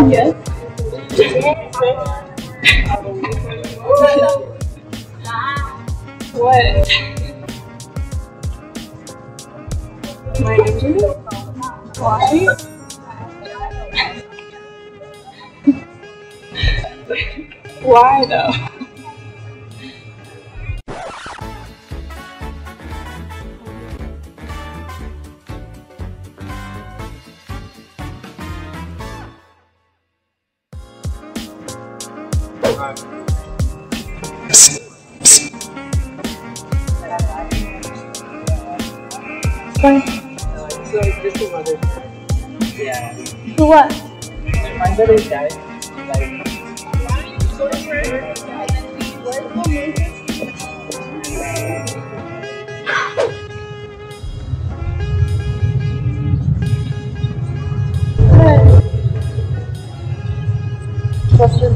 Yes. What? My engine? Why? Why though? Fine. So just your mother. Yeah. For what? My mother died. Like. Question.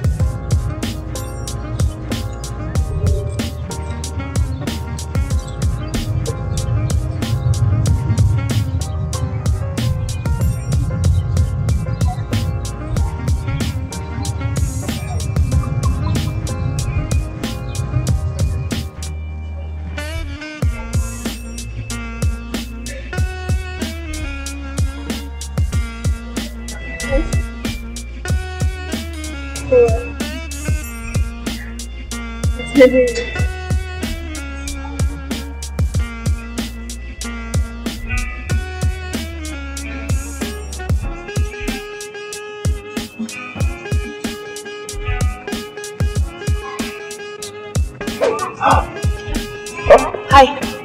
Hi.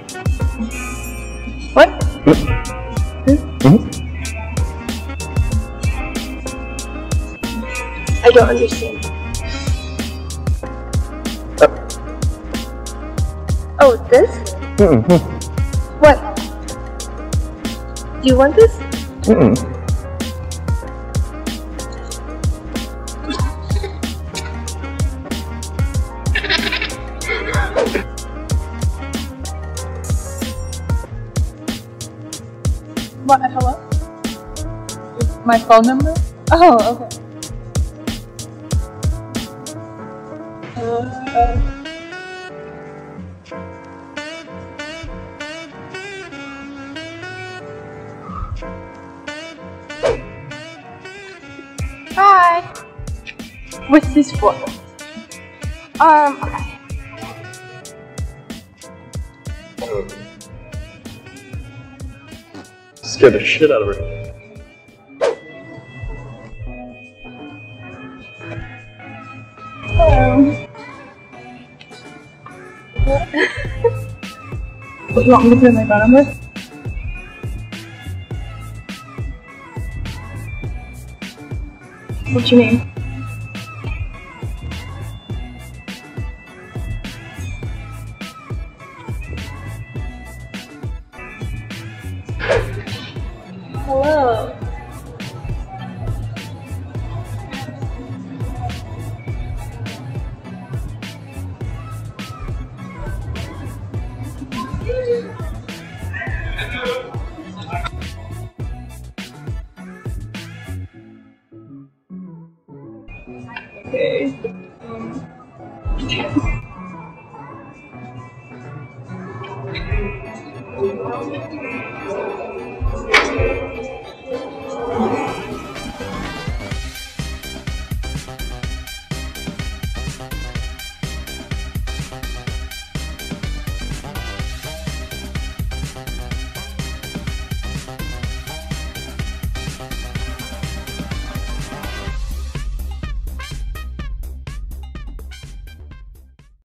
What? I don't understand. Oh, this? What? Do you want this? What? Hello? My phone number? Oh, okay. Hi. What's this for? Okay. Scared the shit out of her. What, you want me to put in my phone number? What's your name? Hello. Okay.